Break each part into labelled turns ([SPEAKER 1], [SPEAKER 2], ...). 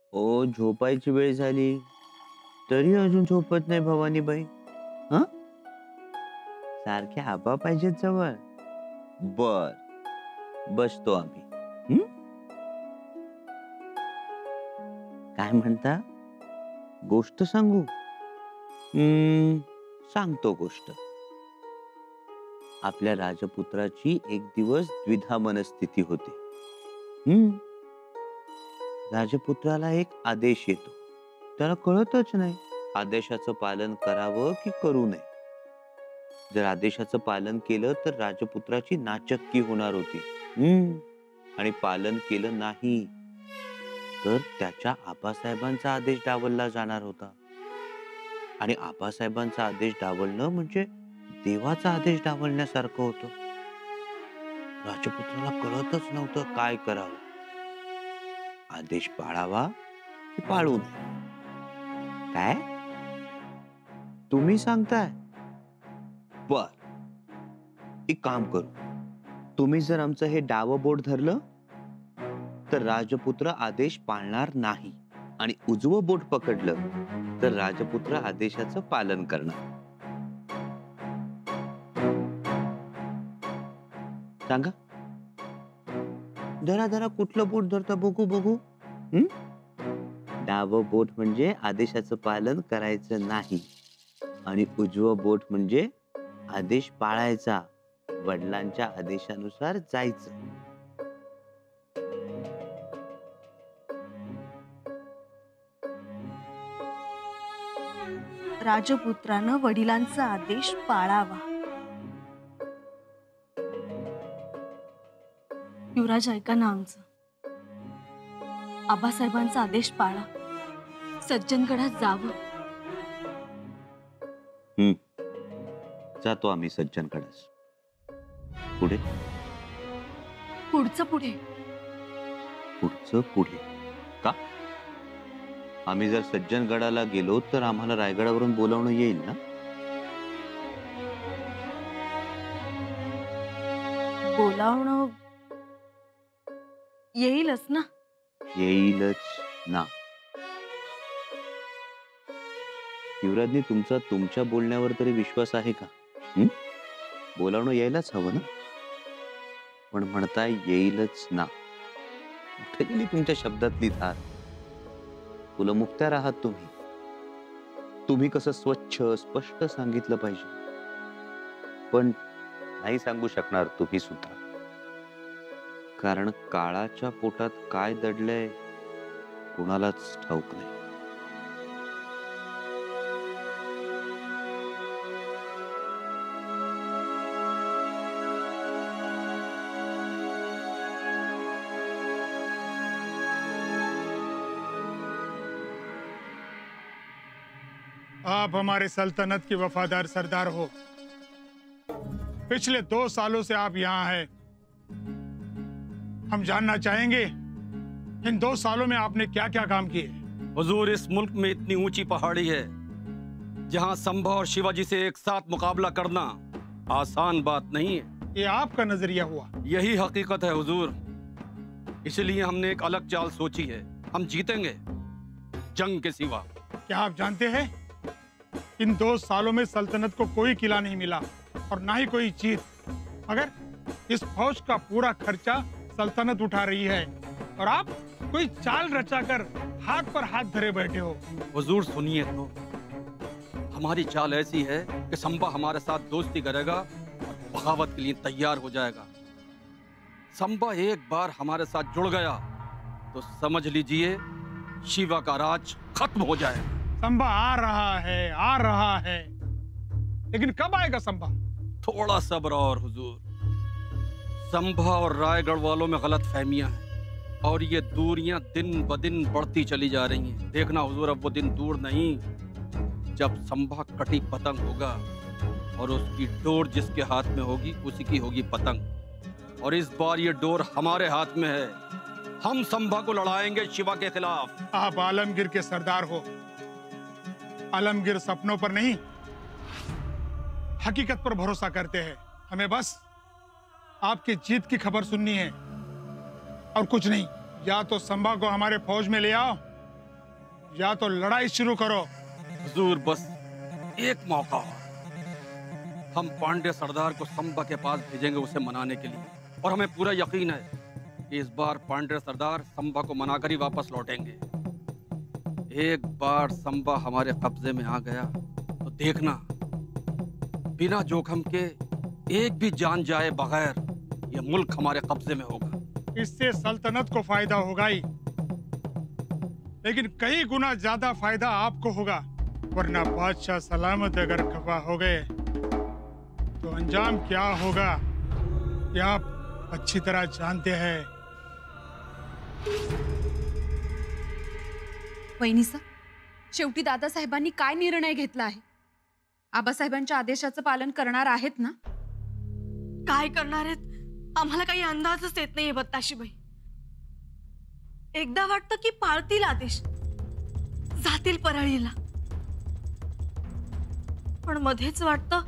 [SPEAKER 1] ओ झोपायची वेळ झाली तरी अजून झोपत नाही भवानीबाई. हं? सारखे आबा पाहिजेत जवळ. बर, बसतो आम्ही. हं? काय म्हणता? गोष्ट सांगू? सांगतो गोष्ट. आपल्या राजपुत्राची एक दिवस द्विधा मनस्थिती होती. राजपुत्राला एक आदेश येतो. त्याला कळतच नाही आदेशाचं पालन करावं की करू नये. जर आदेशाचं पालन केलं तर राजपुत्राची नाचक्की होणार होती. आणि पालन केलं नाही तर त्याच्या आबासाहेबांचा आदेश डावलला जाणार होता. आणि आबासाहेबांचा आदेश डावलणं म्हणजे देवाचा आदेश डावलण्यासारखं होतं. राजपुत्राला कळतच नव्हतं काय करावं. आदेश पाळावा की पाळू नये. काय तुम्ही सांगताय? बर, एक काम करू. तुम्ही जर आमचं हे डावं बोट धरलं तर राजपुत्र आदेश पाळणार नाही, आणि उजवं बोट पकडलं तर राजपुत्र आदेशाचं पालन करणार. सांगा, धरा धरा, कुठलं बोट धरता बघू बघू. डावं बोट म्हणजे आदेशाचं पालन करायचं नाही, आणि उजवं बोट म्हणजे आदेश पाळायचा, वडिलांच्या आदेशानुसार जायचं.
[SPEAKER 2] राजपुत्रानं वडिलांचा आदेश पाळावा. युवराज ऐका ना आमचं. आबासाहेबांचा आदेश पाळा, सज्जनगडात जावं.
[SPEAKER 1] जातो आम्ही सज्जनगडास. पुढे?
[SPEAKER 2] पुढचं पुढे.
[SPEAKER 1] पुढचं पुढे का? आम्ही जर सज्जनगडाला गेलो तर आम्हाला रायगडावरून बोलावणं येईल ना?
[SPEAKER 2] बोलावणं येईलच ना.
[SPEAKER 1] येईलच ना. युवराजनी तुमचा तुमच्या बोलण्यावर तरी विश्वास आहे का? बोलावणं यायलाच हवं ना. पण म्हणताय येईलच ना. कुठे गेली तुमच्या शब्दातली धार? कुलमुक्त्यार आहात तुम्ही. तुम्ही कसं स्वच्छ स्पष्ट सांगितलं पाहिजे, पण नाही सांगू शकणार तुम्ही सुद्धा. कारण काळाच्या पोटात काय दडलंय कुणालाच ठाऊक नाही.
[SPEAKER 3] आप हमारे सल्तनत की वफादार सरदार हो। पिछले 2 सालों से आप यहाँ हैं। हम जानना चाहेंगे इन 2 सालों में आपने क्या क्या काम किए।
[SPEAKER 4] हुजूर, इस मुल्क में इतनी ऊंची पहाड़ी है जहाँ संभा और शिवाजी से एक साथ मुकाबला करना आसान बात नहीं है।
[SPEAKER 3] ये आपका नजरिया हुआ।
[SPEAKER 4] यही हकीकत है हुजूर, इसलिए हमने एक अलग चाल सोची है। हम जीतेंगे जंग के सिवा।
[SPEAKER 3] क्या आप जानते हैं इन 2 सालों में सल्तनत को कोई किला नहीं मिला और ना ही कोई जीत, मगर इस फौज का पूरा खर्चा सल्तनत उठा रही है और आप कोई चाल रचाकर हाथ पर हाथ धरे बैठे हो।
[SPEAKER 4] हुजूर सुनिए तो, हमारी चाल ऐसी है कि संभा हमारे साथ दोस्ती करेगा और बगावत के लिए तैयार हो जाएगा। संभा एक बार हमारे साथ जुड़ गया तो समझ लीजिए शिवा का राज खत्म हो जाएगा।
[SPEAKER 3] संभा आ रहा है, लेकिन कब आएगा संभा?
[SPEAKER 4] थोड़ा सब्र और हुजूर। संभा और रायगढ़ वालों में गलत फहमियां हैं और ये दूरियां दिन ब दिन बढ़ती चली जा रही हैं। देखना हुजूर, अब वो दिन दूर नहीं जब संभा कटी पतंग होगा और उसकी डोर जिसके हाथ में होगी उसी की होगी पतंग। और इस बार ये डोर हमारे हाथ में है। हम संभा को लड़ाएंगे शिवा के खिलाफ।
[SPEAKER 3] आप आलमगीर के सरदार हो। आलमगीर सपनों पर नहीं, हकीकत पर भरोसा करते हैं। हमें बस आपकी जीत की खबर सुननी है और कुछ नहीं। या तो संभा को हमारे फौज में ले आओ या तो लड़ाई शुरू करो।
[SPEAKER 4] हुजूर बस एक मौका और। हम पांडे सरदार को संभा के पास भेजेंगे उसे मनाने के लिए, और हमें पूरा यकीन है कि इस बार पांडे सरदार संभा को मनाकर ही वापस लौटेंगे। एक बार संभा हमारे कब्जे में आ गया तो देखना, बिना जोखिम के एक भी जान जाए बगैर ये मुल्क हमारे कब्जे में होगा।
[SPEAKER 3] इससे सल्तनत को फायदा होगा ही, लेकिन कई गुना ज्यादा फायदा आपको होगा। वरना बादशाह सलामत अगर खफा हो गए तो अंजाम क्या होगा ये आप अच्छी तरह जानते हैं।
[SPEAKER 2] वहिनीसा, शेवटी दादासाहेबांनी काय निर्णय घेतला आहे? आबासाहेबांच्या आदेशाचं पालन करणार आहेत ना?
[SPEAKER 5] काय करणार आहेत आम्हाला काही अंदाजच येत नाहीये बत्ताशीबाई। एकदा वाटतं की पाळतील आदेश, जातील परळीला, पण मध्येच वाटतं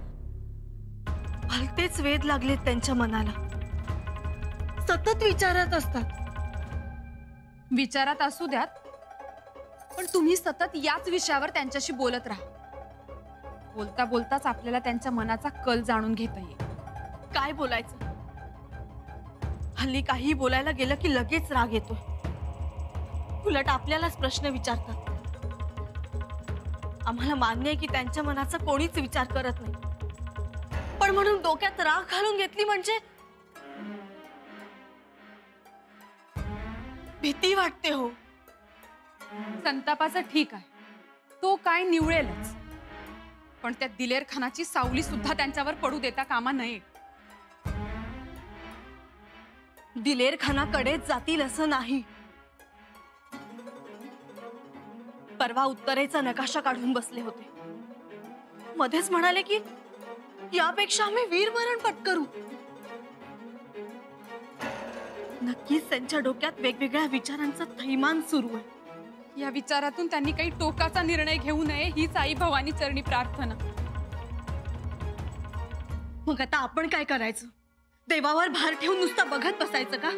[SPEAKER 5] भलतेच वेध लागलेत त्यांच्या मनाला, सतत विचारात असतात।
[SPEAKER 2] विचारात असू द्यात, पण तुम्ही सतत याच विषयावर त्यांच्याशी बोलत राहा। बोलता बोलताच आपल्याला त्यांच्या मनाचा कल जाणून घेता येईल।
[SPEAKER 5] काय बोलायचं? हल्ली काही बोलायला गेलं की लगेच राग येतो। उलट आपल्यालाच प्रश्न विचारतात। आम्हाला मान्य आहे की त्यांच्या मनाचा कोणीच विचार करत नाही, पण म्हणून डोक्यात राग घालून घेतली म्हणजे भीती वाटते हो।
[SPEAKER 2] संतापाचं ठीक आहे, तो काय निवळेलच, पण त्या दिलेर खानाची सावली सुद्धा त्यांच्यावर पडू देता कामा नये।
[SPEAKER 5] दिलेर खानाकडेच जातील असं नाही। परवा उत्तरेचा नकाशा काढून बसले होते, मध्येच म्हणाले की यापेक्षा आम्ही वीरमरण पत्करू। नक्कीच त्यांच्या डोक्यात वेगवेगळ्या विचारांचा थैमान सुरू आहे।
[SPEAKER 2] या विचारातून त्यांनी काही टोकाचा निर्णय घेऊ नये हीच आई भवानी चरणी प्रार्थना।
[SPEAKER 5] मग आता आपण काय करायचं? देवावर भार ठेवून नुसता बघत बसायचं का?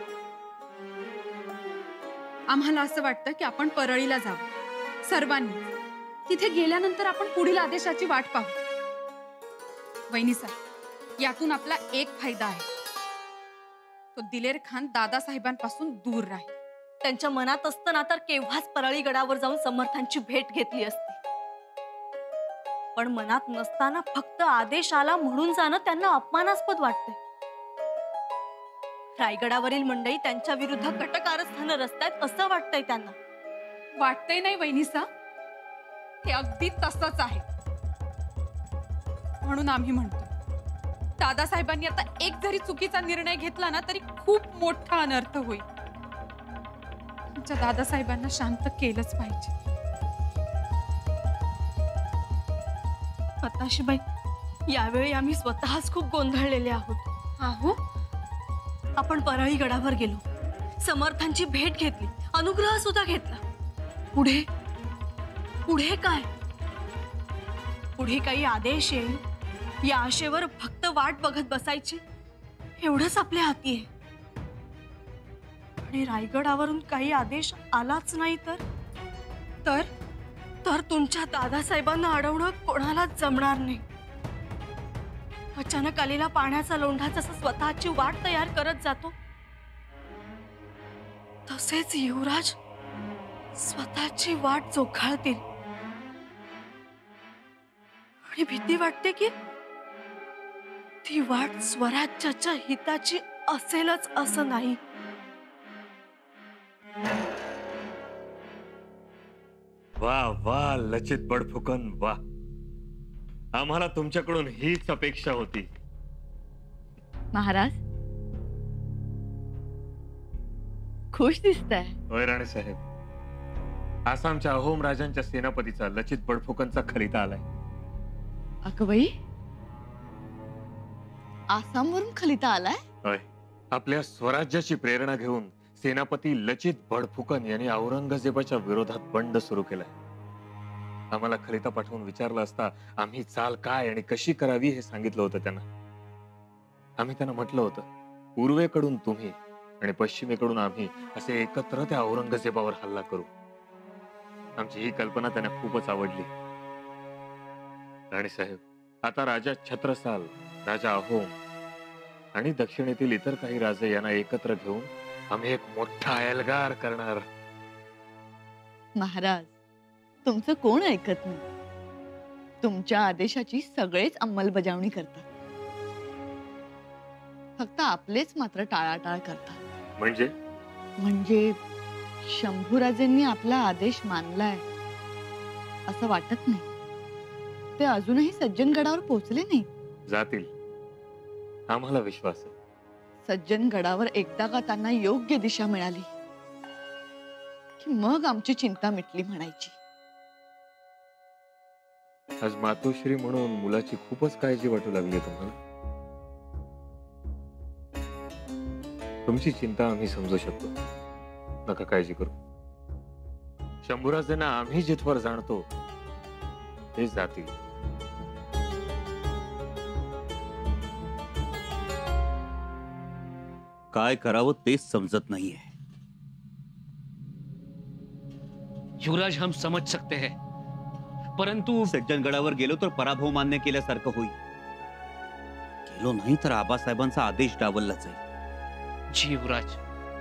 [SPEAKER 2] आम्हाला असं वाटतं की आपण परळीला जावं सर्वांनी। तिथे गेल्यानंतर आपण पुढील आदेशाची वाट पाहू। वहिनीसा, यातून आपला एक फायदा आहे, तो दिलेर खान दादासाहेबांपासून दूर राहील।
[SPEAKER 5] त्यांच्या मनात असताना तर केव्हाच परळी गडावर जाऊन समर्थांची भेट घेतली असती, पण मनात नसताना फक्त आदेश आला म्हणून जाणं त्यांना अपमानास्पद वाटतंय। रायगडावरील मंडळी त्यांच्या विरुद्ध कटकारस्थानं रचतायत असं वाटतंय त्यांना।
[SPEAKER 2] वाटतंय नाही वहिनीसा, हे अगदी तसंच आहे। म्हणून आम्ही म्हणतो, दादासाहेबांनी आता एक जरी चुकीचा निर्णय घेतला ना तरी खूप मोठा अनर्थ होईल। आमच्या दादासाहेबांना शांत केलंच पाहिजे।
[SPEAKER 5] बत्ताशीबाई, यावेळी आम्ही स्वतःच खूप गोंधळलेले आहोत।
[SPEAKER 2] आहो,
[SPEAKER 5] आपण परळी गडावर गेलो, समर्थांची भेट घेतली, अनुग्रह सुद्धा घेतला। पुढे पुढे काय? पुढे काही आदेश येईल या आशेवर फक्त वाट बघत बसायची, एवढंच आपल्या हाती आहे। आणि रायगडावरून काही आदेश आलाच नाही तर तुमच्या दादासाहेबांना अडवणं कोणालाच जमणार नाही। अचानक आलेला पाण्याचा लोंढा जसा स्वतःची वाट तयार करत जातो, तसेच युवराज स्वतःची वाट जोखाळतील। आणि भीती वाटते की ती वाट स्वराज्याच्या हिताची असेलच असं नाही।
[SPEAKER 6] वा वा लचित बडफुकन, वा, आम्हाला तुमच्याकडून हीच अपेक्षा होती।
[SPEAKER 7] महाराज, खुश दिसताय।
[SPEAKER 6] होय राणे साहेब, आसामच्या अहोम राजांच्या सेनापतीचा लचित बडफुकनचा खलिता आलाय।
[SPEAKER 7] अगबाई, आसामवरून खलिता आलाय?
[SPEAKER 6] होय, आपल्या स्वराज्याची प्रेरणा घेऊन सेनापती लचित बडफुकन यांनी औरंगजेबाच्या विरोधात बंड सुरू केलाय। आम्हाला खलिता पाठवून विचारलं असता आम्ही चाल काय आणि कशी करावी हे सांगितलं होतं त्यांना। आम्ही त्यांना म्हटलं होतं, पूर्वेकडून तुम्ही आणि पश्चिमेकडून आम्ही असे एकत्र त्या औरंगजेबावर हल्ला करू। आमची ही कल्पना त्यांना खूपच आवडली. राणीसाहेब, आता राजा छत्रसाल, राजा अहोम आणि दक्षिणेतील इतर काही राजे यांना एकत्र घेऊन आम्ही एक मोठा एल्गार करणार.
[SPEAKER 7] महाराज, तुमचं कोण ऐकत नाही. तुमच्या आदेशाची सगळेच अंमलबजावणी करतात. फक्त आपलेच मात्र टाळाटाळ करतात. म्हणजे शंभूराजेंनी आपला आदेश मानलाय असं वाटत नाही. ते अजूनही सज्जनगडावर पोहोचले नाही.
[SPEAKER 6] जातील, आम्हाला विश्वास आहे.
[SPEAKER 7] सज्जनगडावर एकदा का त्यांना योग्य दिशा मिळाली की मग आमची चिंता मिटली म्हणायची.
[SPEAKER 6] आज मातोश्री म्हणून मुलाची खूपच काळजी वाटू लागली तुम्हाला. तुमची चिंता आम्ही समजू शकतो, नका काळजी करू. शंभूराजेंना आम्ही जिथवर जाणतो ते जातील.
[SPEAKER 1] काय करावं तेच समजत नाहीये.
[SPEAKER 8] युवराज, हम समझ सकते हैं, परंतु
[SPEAKER 1] सज्जनगडावर गेलो तर पराभव मान्य केल्यासारखं होईल. गेलो नाही तर आबासाहेबांचा आदेश डावलला जाईल.
[SPEAKER 8] जी युवराज.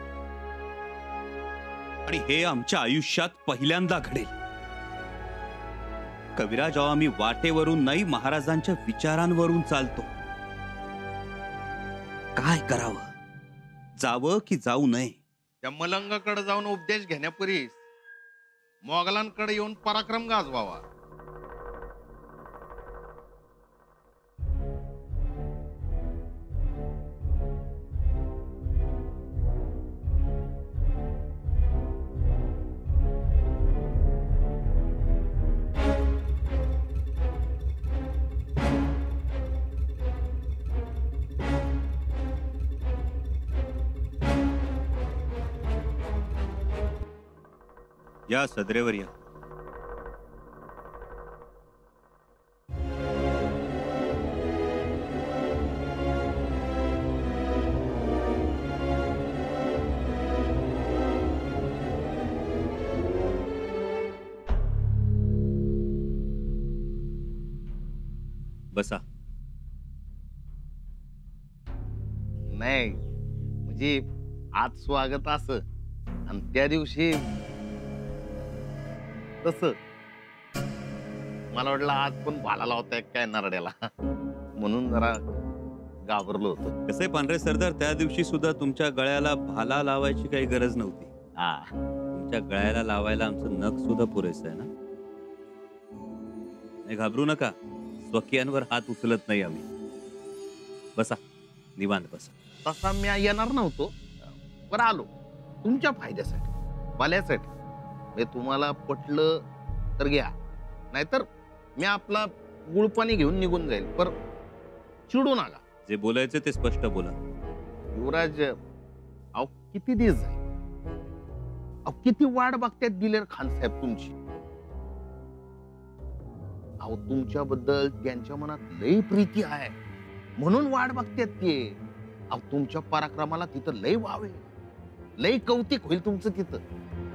[SPEAKER 1] आणि हे आमच्या आयुष्यात पहिल्यांदा घडेल. कविराज, आम्ही वाटेवरून नाही, महाराजांच्या विचारांवरून चालतो. काय करावं? जावं की जाऊ नये?
[SPEAKER 9] त्या मलंगाकडे जाऊन उपदेश घेण्यापूर्वीच मोगलांकडे येऊन पराक्रम गाजवावा.
[SPEAKER 1] या सदरेवर या. बसा.
[SPEAKER 9] नाही म्हणजे आज स्वागत असं आणि त्या दिवशी तस. मला वाटलं आज पण भाला लावताय काय नारड्याला, म्हणून जरा घाबरलो होतो.
[SPEAKER 1] कसे पांढरे सरदार, त्या दिवशी सुद्धा तुमच्या गळ्याला भाला लावायची काही गरज नव्हती. तुमच्या गळ्याला लावायला आमचं नख सुद्धा पुरेसं आहे ना. नाही, घाबरू नका. स्वकीयांवर हात उचलत नाही आम्ही. बसा, निवांत बसा.
[SPEAKER 9] तसा मी येणार नव्हतो, पण आलो तुमच्या फायद्यासाठी, भल्यासाठी. तुम्हाला पटलं तर घ्या, नाहीतर मी आपला गुळपाणी घेऊन निघून जाईल. पर चिडू नका.
[SPEAKER 1] जे बोलायचे ते स्पष्ट बोला.
[SPEAKER 9] युवराज, अहो किती दिवस झाले, अहो किती वाट बघतात दिलेर खान साहेब तुमची. अहो तुमच्याबद्दल त्यांच्या मनात लई प्रीती आहे म्हणून वाट बघतात ते. अहो तुमच्या पराक्रमाला तिथं लई वाव आहे, लई कौतिक होईल तुमचं तिथं.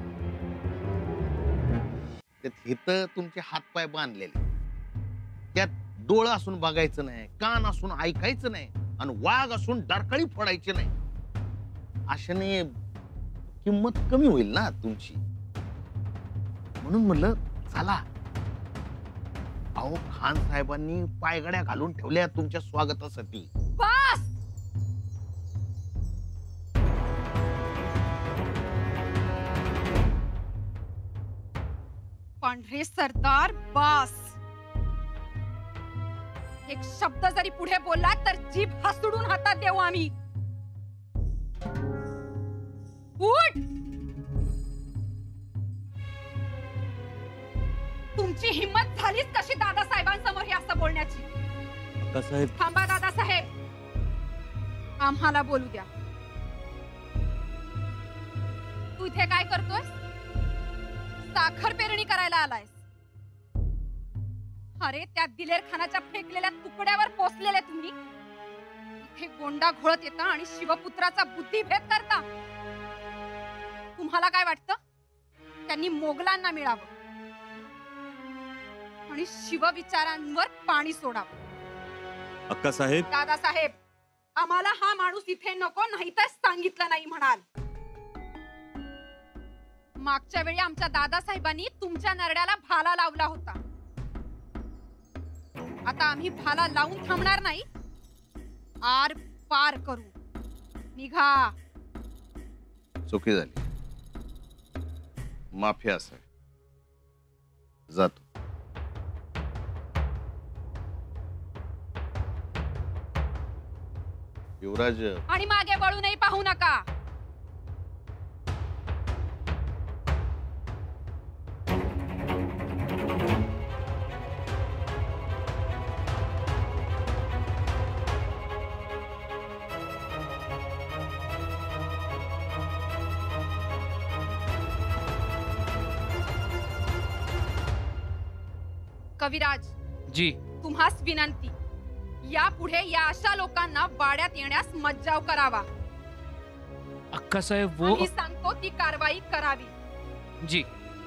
[SPEAKER 9] इथं तुमचे हातपाय बांधलेले, त्यात डोळं असून बघायचं नाही, कान असून ऐकायचं नाही, आणि वाघ असून डरकाळी फोडायची नाही. अशाने किंमत कमी होईल ना तुमची. म्हणून म्हणलं चला. अहो खान साहेबांनी पायगड्या घालून ठेवल्या तुमच्या स्वागतासाठी.
[SPEAKER 2] बस. पांढरे सरदार, बास. एक शब्द जरी पुढे बोलला तर जीभ हसडून हातात देऊ आम्ही. उठ. तुमची हिम्मत झालीच कशी दादासाहेबांसमोर हे असं बोलण्याची?
[SPEAKER 1] साहेब,
[SPEAKER 2] थांबा दादासाहेब, आम्हाला बोलू द्या. तू इथे काय करतोस? साखर पेरणी करायला आलायस. अरे त्या दिलेर खानाच्या फेकलेल्या तुकड्यावर पोचलेले तुम्ही इथे गोंडा घोळत येता आणि शिवपुत्राचा बुद्धिभेद करता. तुम्हाला काय वाटतं त्यांनी मोगलांना मिळावं आणि शिवविचारांवर पाणी सोडावं.
[SPEAKER 1] अक्कासाहेब,
[SPEAKER 2] दादासाहेब, आम्हाला हा माणूस इथे नको, नाही तर सांगितलं नाही म्हणाल. मागच्या वेळी आमच्या दादासाहेबांनी तुमच्या नरड्याला भाला लावला होता. आता आम्ही भाला लावून थांबणार नाही, आर पार करू. निघा.
[SPEAKER 9] चुकी झाली, माफी असावी. जातो. युवराज,
[SPEAKER 2] आणि मागे वळूनही पाहू नका. कविराज
[SPEAKER 8] जी.
[SPEAKER 2] तुम्हास विनंती, यापुढे या अशा लोकांना वाड्यात येण्यास मज्जाव करावा.
[SPEAKER 8] अक्कासाहेब वो
[SPEAKER 2] आम्ही सांगतो ती कारवाई करावी.
[SPEAKER 8] जी.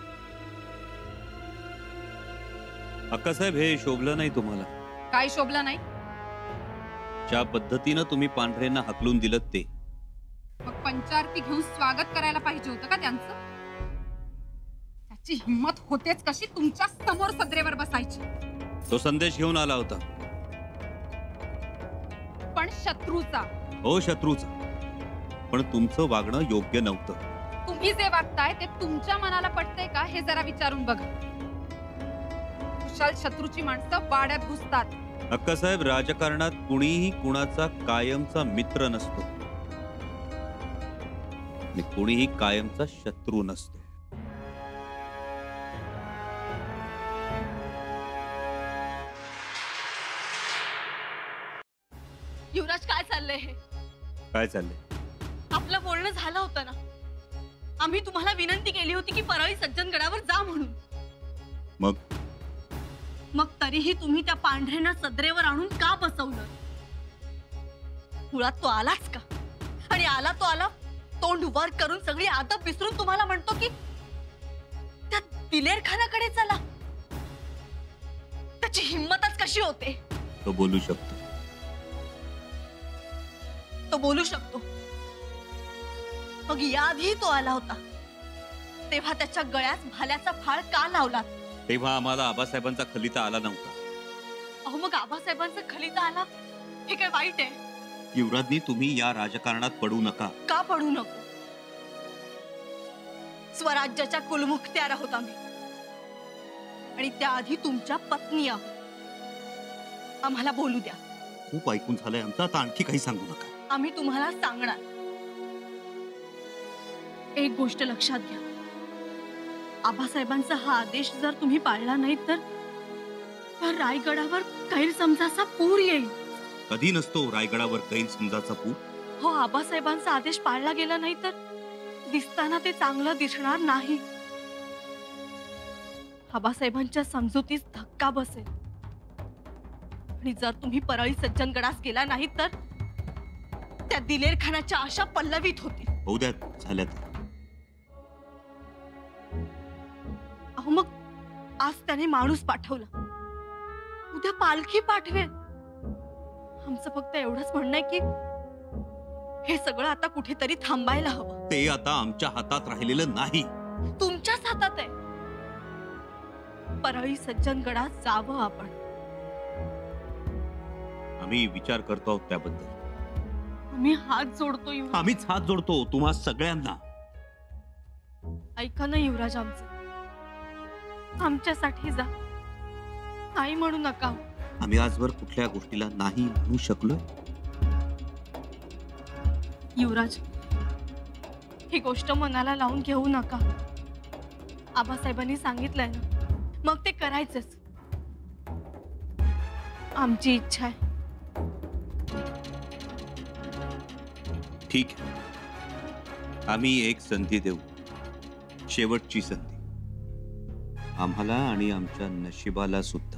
[SPEAKER 1] अक्कासाहेब, हे शोभलं नाही तुम्हाला?
[SPEAKER 2] काय शोभलं नाही?
[SPEAKER 1] ज्या पद्धतीनं तुम्ही पांढरेंना हाकलून दिलं ते.
[SPEAKER 2] मग पंचारती घेऊन स्वागत करायला पाहिजे होतं का त्यांचं? त्याची हिम्मत होतेच कशी तुमच्या समोर सदरेवर बसायची?
[SPEAKER 1] तो संदेश घेऊन आला होता.
[SPEAKER 2] पण शत्रूचा.
[SPEAKER 1] हो, शत्रूचा. पण तुमचं वागणं योग्य नव्हतं.
[SPEAKER 2] तुम्ही जे वागताय ते तुमच्या मनाला पटतंय का हे जरा विचारून बघा. कुशाल शत्रूची माणसं वाड्यात घुसतात.
[SPEAKER 1] अक्कासाहेब, राजकारणात कुणीही कुणाचा कायमचा मित्र नसतो आणि कुणीही कायमचा शत्रू नसतो.
[SPEAKER 5] युवराज, काय चाललंय हे?
[SPEAKER 1] काय चाललंय?
[SPEAKER 5] आपलं बोलणं झालं होतं ना. आम्ही तुम्हाला विनंती केली होती की परळी सज्जनगडावर जा म्हणून. मग तरीही तुम्ही त्या पांढरेंना सदरेवर आणून का बसवलं? मुळात तो आलाच का? आणि आला तो आला, तोंड वर करून सगळी आदब विसरून तुम्हाला म्हणतो की त्या दिलेर खानाकडे चला. त्याची हिंमतच कशी होते?
[SPEAKER 1] तो बोलू शकतो.
[SPEAKER 5] तो बोलू शकतो. मग याआधी तो आला होता तेव्हा त्याच्या गळ्यात भाल्याचा फाळ का लावला?
[SPEAKER 1] तेव्हा आम्हाला आबासाहेबांचा खलिता आला नव्हता.
[SPEAKER 5] अहो, मग आबासाहेबांचा खलिता आला हे काय वाईट आहे?
[SPEAKER 1] युवराजनी, तुम्ही या राजकारणात पडू नका.
[SPEAKER 5] का पडू नको? स्वराज्याच्या कुलमुखत्यार आहोत आम्ही, आणि त्याआधी तुमच्या पत्नी आहोत. आम्हाला बोलू द्या.
[SPEAKER 1] खूप ऐकून झालंय आमचं, आता आणखी काही सांगू नका.
[SPEAKER 5] आम्ही तुम्हाला सांगणार. एक गोष्ट लक्षात घ्या, आबासाहेबांचा हा आदेश जर तुम्ही पाळला नाही तर रायगडावर गैरसमजाचा पूर येईल.
[SPEAKER 1] कधी नसतो रायगडावर गैरसमजाचा पूर.
[SPEAKER 5] हो, आबासाहेबांचा आदेश पाळला गेला नाही तर दिसताना ते चांगलं दिसणार नाही. आबासाहेबांच्या समजुतीस धक्का बसेल. आणि जर तुम्ही परळी सज्जनगडास गेला नाही तर त्या दिलेर खानाच्या आशा पल्लवित होतील.
[SPEAKER 1] होऊ द्या, झाल्यात.
[SPEAKER 5] अहो, मग आज त्याने माणूस पाठवला, उद्या पालखी पाठवेल. आमचं फक्त एवढंच म्हणणं आहे की हे सगळं आता कुठेतरी थांबायला हवं.
[SPEAKER 1] ते आता आमच्या हातात राहिलेलं नाही.
[SPEAKER 5] तुमच्याच हातात आहे. परळी सज्जनगडात जावं आपण.
[SPEAKER 1] आम्ही विचार करतो आहोत त्याबद्दल.
[SPEAKER 5] आम्ही हात जोडतो.
[SPEAKER 1] आम्हीच हात जोडतो तुम्हा सगळ्यांना.
[SPEAKER 5] ऐका ना युवराज, आमच्यासाठी जा. नाही म्हणू नका.
[SPEAKER 1] आम्ही आजवर कुठल्या गोष्टीला नाही म्हणू शकलो?
[SPEAKER 5] युवराज, ही गोष्ट मनाला लावून घेऊ नका. आबासाहेबांनी सांगितलंय ना, मग ते करायचंच. आमची इच्छा आहे.
[SPEAKER 1] ठीक आहे, आम्ही एक संधी देऊ, शेवटची संधी. आम्हाला आणि आमच्या नशिबाला सुद्धा.